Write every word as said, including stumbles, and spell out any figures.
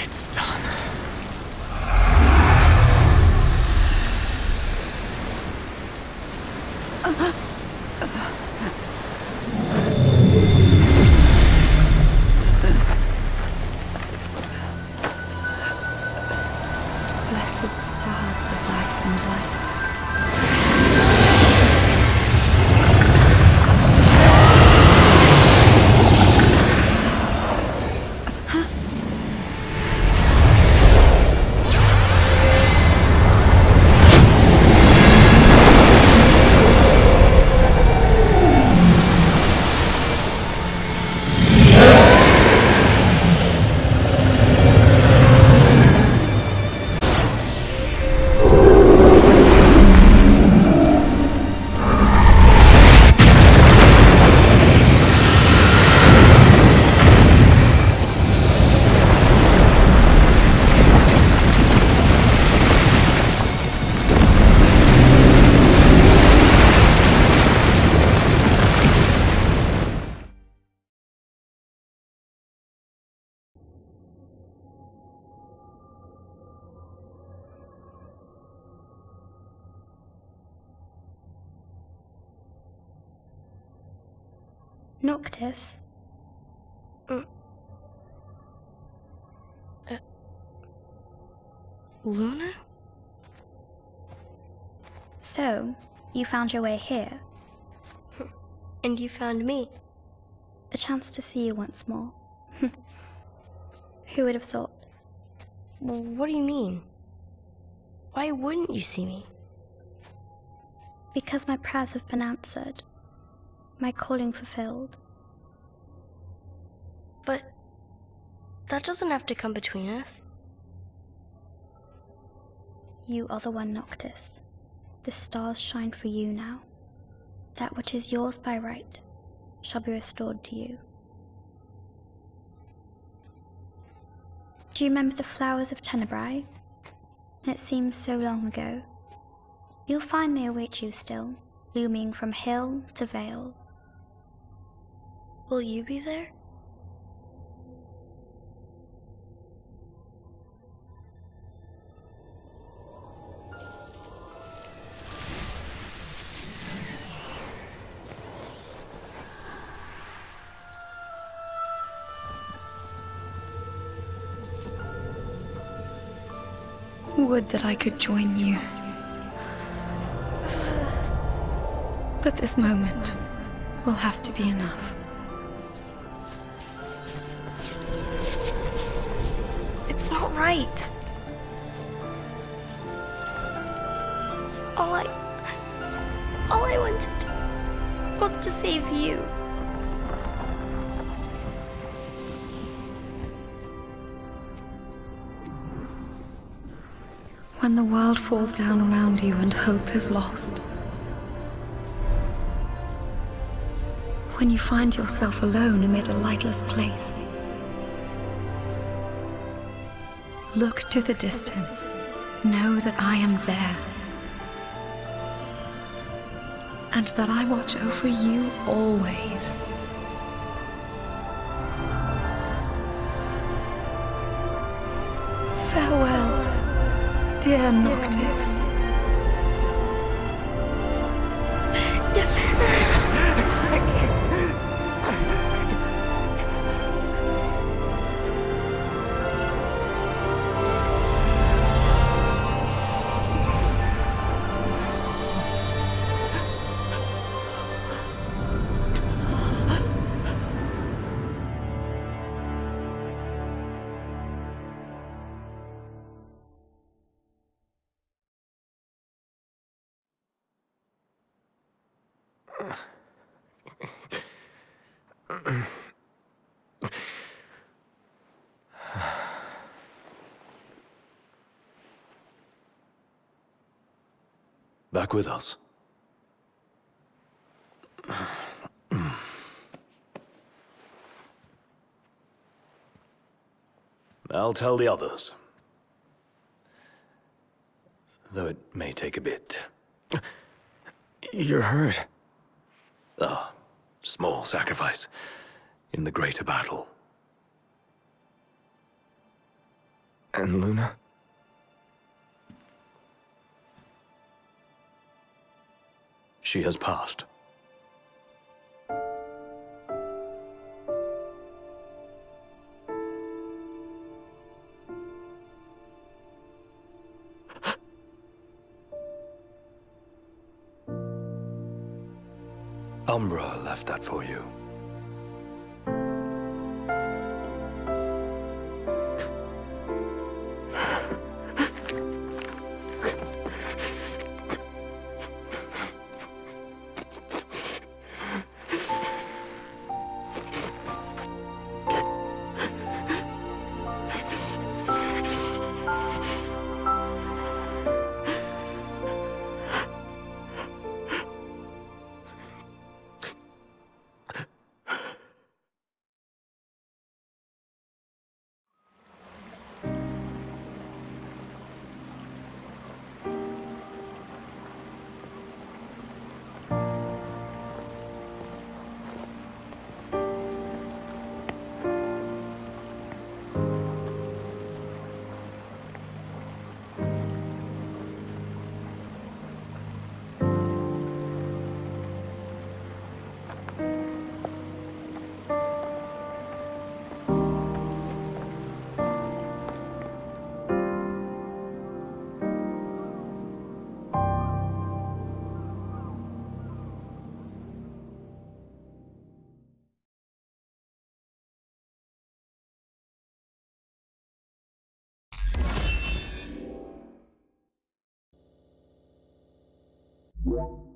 It's done. Blessed stars of life and light. Noctis? Mm. Uh, Luna? So, you found your way here. And you found me. A chance to see you once more. Who would have thought? Well, what do you mean? Why wouldn't you see me? Because my prayers have been answered. My calling fulfilled. But that doesn't have to come between us. You are the one, Noctis. The stars shine for you now. That which is yours by right shall be restored to you. Do you remember the flowers of Tenebrae? It seems so long ago. You'll find they await you still, blooming from hill to vale. Will you be there? Would that I could join you. But this moment will have to be enough. It's not right. All I... All I wanted was to save you. When the world falls down around you and hope is lost. When you find yourself alone amid a lightless place. Look to the distance. Know that I am there. And that I watch over you always. Farewell, dear Noctis. Back with us. I'll tell the others. Though it may take a bit. You're hurt. A small sacrifice in the greater battle. And Luna? She has passed. Umbra left that for you. Yeah.